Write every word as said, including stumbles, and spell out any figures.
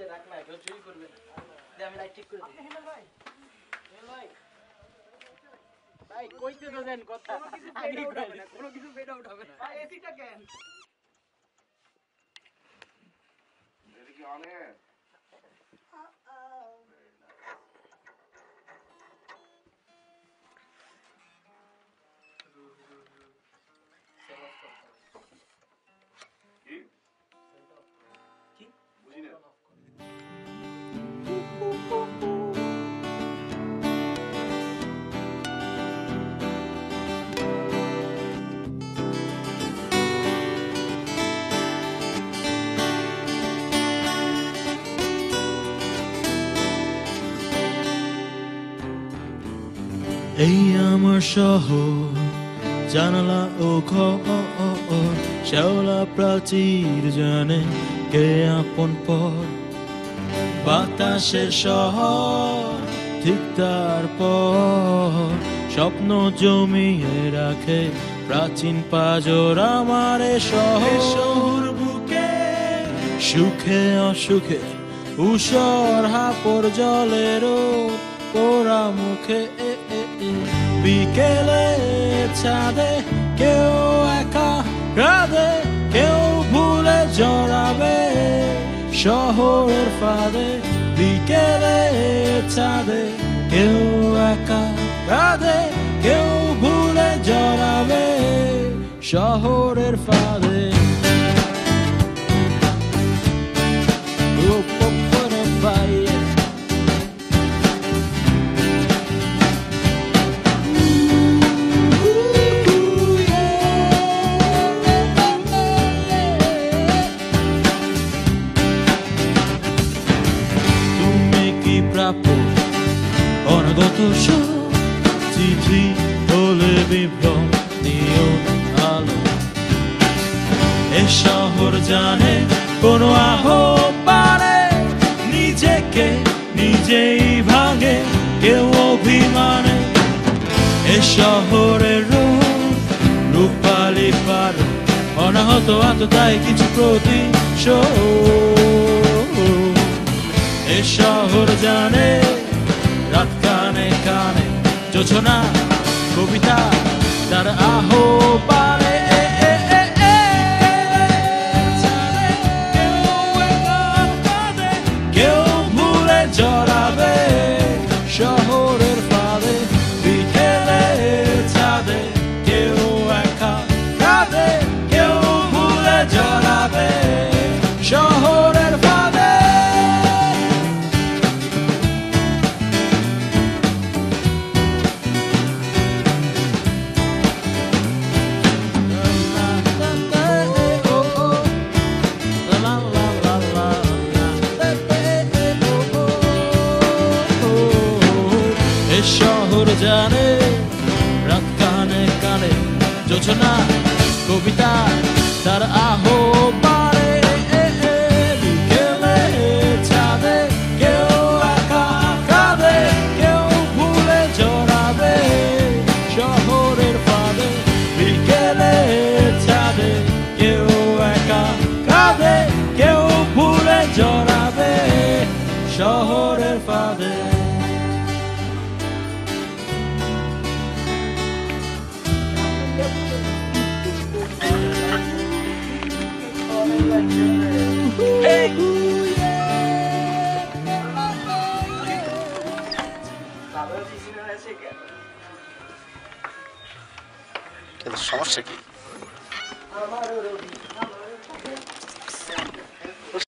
নিচে রাখ না, কেউ চুরি করবে না। আমি লাইট ঠিক করে দিই। ভাই ভাই ভাই কইতে তো দেন কথা, আগে কইবে না, কোনো কিছু ফেড আউট হবে না। ভাই এসিটা কেন? এটা কি অনে? কি? বুঝি না। এই আমার শহর, জানালা ও ঘর, শ্যাওলা প্রাচীর জানে কে আপন পর। বাতাসের শহর ঠিক তারপর স্বপ্ন জমিয়ে রাখে প্রাচীন পাজর আমার এ শহর বুকে। সুখে অসুখে উষর হাপর জলের পোড়া মুখে বিকেলে ছাদে কেউ একা কাঁদে, কেউ ভুলে জড়াবে শহরের ফাঁদে। বিকেলে ছাদে কেউ একা কাঁদে, কেউ ভুলে জড়াবে শহরের ফাঁদে। অনগত চিঠি হলে বিভ্রম নিয়ম আলো। এ শহর জানে কোনো আহ্বানে নিজেকে নিজেই ভাঙে কেউ অভিমানে। এ শহরের রূপালি পার অনাহত আততায় কিছু প্রতিশোধ। এ শহর জানে রাত কানে কানে যোছনা কবিতা তার আহ্বানে। কেউ ভুলে জড়াবে শহরের ফাঁদে। বিকেলে ছাদে কেউ একা কাঁদে, কেউ ভুলে জড়াবে শহরের ফাঁদে। শহর জানে রাত কানে কানে যোছনা কবিতা তার আহ্বানে। বিকেলে ছাদে কেউ একা কাঁদে, কেউ ভুলে জড়াবে শহরের ফাঁদে। বিকেলে ছাদে কেউ একা কাঁদে, কেউ ভুলে জড়াবে শহরের ফাঁদে। সমস্যা কি? আমার